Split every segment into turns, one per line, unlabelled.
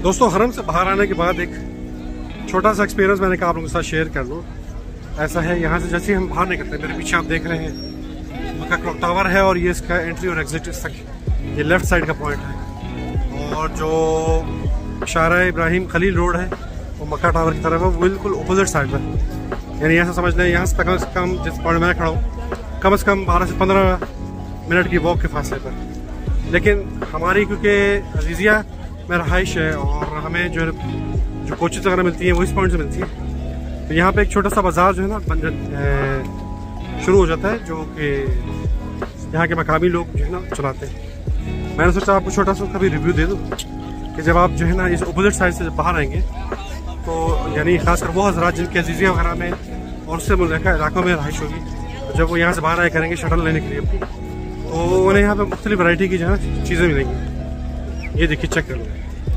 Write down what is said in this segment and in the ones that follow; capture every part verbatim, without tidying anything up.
दोस्तों हरम से बाहर आने के बाद एक छोटा सा एक्सपीरियंस मैंने कहा आप लोगों के साथ शेयर कर लूँ। ऐसा है, यहाँ से जैसे हम बाहर निकलते हैं, मेरे पीछे आप देख रहे हैं मक्का क्लॉक टावर है और ये इसका एंट्री और एग्जिट इस तक ये लेफ्ट साइड का पॉइंट है। और जो शारा इब्राहिम खलील रोड है वो मक्का टावर की तरफ है, वो बिल्कुल अपोजिट साइड पर। यानी ऐसा समझ लें यहाँ से कम से कम जिस पॉइंट में खड़ा हूँ कम से कम बारह से पंद्रह मिनट की वॉक के फासले पर। लेकिन हमारी क्योंकि अजीज़िया में रहाइश है और हमें जो जो कोचेस वगैरह मिलती हैं वो इस पॉइंट से मिलती है, तो यहाँ पे एक छोटा सा बाज़ार जो है ना बन शुरू हो जाता है, जो कि यहाँ के मकामी लोग जो है ना चलाते हैं। मैंने सोचा आपको छोटा सा कभी रिव्यू दे दूँ कि जब आप जो है ना इस अपोजिट साइड से जब बाहर आएंगे तो यानी खासकर वो हजरात जिनके अजीज़िया वगैरह में और उससे मुल्का इलाकों में रहाइश होगी, जब वो यहाँ से बाहर आए करेंगे शटल लेने के लिए अपनी, तो उन्हें यहाँ पे मुख्तलिफ वैरायटी की जो है चीज़ें मिलेंगी। ये देखिए चेक कर लो,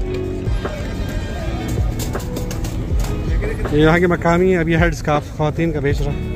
ये यहाँ के मकामी अब ये हेड स्कार्फ ख़वातीन का बेच रहा है।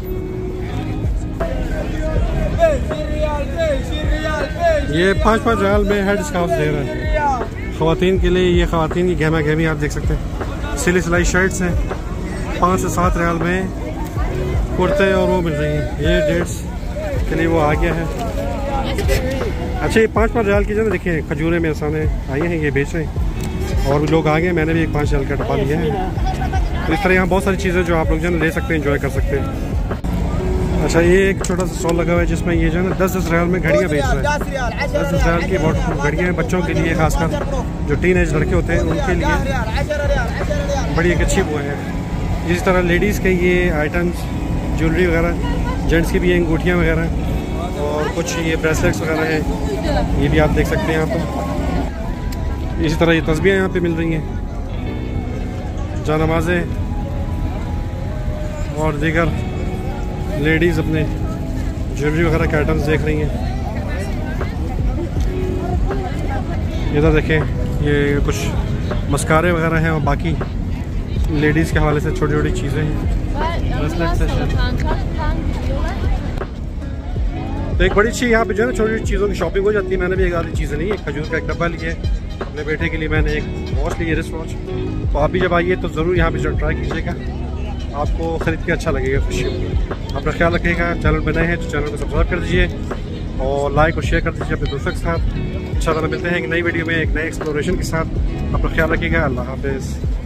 ये पाँच पाँच रियाल में हेड स्कार्फ दे रहा है ख़वातीन के लिए। ये ख़वातीन की गहमा गहमी आप देख सकते हैं, सिली सिलाई शर्ट्स हैं, पाँच से सात रियाल में कुर्ते और वो मिल रही हैं। ये डेट्स के लिए वो आ गया है। अच्छा ये पाँच पाँच रियाल की जो देखिए खजूरें मेरे सामने आई हैं, ये बेच रहे हैं और भी लोग आ गए। मैंने भी एक पाँच रियाल का डब्बा लिया है। तो इस तरह यहाँ बहुत सारी चीज़ें जो आप लोग जो है ले सकते हैं, एंजॉय कर सकते हैं। अच्छा ये एक छोटा सा स्टॉल लगा हुआ है जिसमें ये जो है ना दस दस रियाल में घड़ियाँ बेच रहे हैं। दस दस रियाल की वाटरप्रूफ घड़ियाँ हैं बच्चों के लिए, खासकर जो टीन एज लड़के होते हैं उनके लिए बड़ी एक अच्छी वो है। इसी तरह लेडीज़ के ये आइटम्स ज्वेलरी वगैरह, जेंट्स की भी ये अंगूठियाँ वगैरह और कुछ ये ब्रेसलेट्स वगैरह हैं, ये भी आप देख सकते हैं यहाँ पर। इसी तरह ये तस्बीहें यहाँ पे मिल रही हैं, जानमाज़ें और दीगर लेडीज़ अपने ज्वेलरी वगैरह के आइटम्स देख रही हैं। इधर देखें ये कुछ मस्कारे वगैरह हैं और बाकी लेडीज़ के हवाले से छोटी छोटी चीज़ें हैं, ब्रेसलेट्स हैं। तो एक बड़ी अच्छी यहाँ पे जो है ना छोटी छोटी चीज़ों की शॉपिंग हो जाती है। मैंने भी एक आधी चीज़ें ली, एक खजूर का एक डब्बा लिया, अपने बेटे के लिए मैंने एक वॉच ली है, रिस्ट वॉच। तो आप भी जब आइए तो ज़रूर यहाँ पे जो ट्राई कीजिएगा, आपको ख़रीद के अच्छा लगेगा, खुशी होगी। अपना ख्याल रखिएगा, चैनल पर नए हैं तो चैनल को सब्सक्राइब कर दीजिए और लाइक और शेयर कर दीजिए अपने दोस्तों के साथ। अच्छा मिलते हैं एक नई वीडियो में एक नए एक्सप्लोरेशन के साथ। अपना ख्याल रखिएगा, अल्लाह हाफ़िज़।